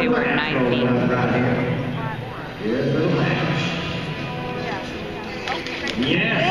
they were 9 feet. Here's the match. Yes.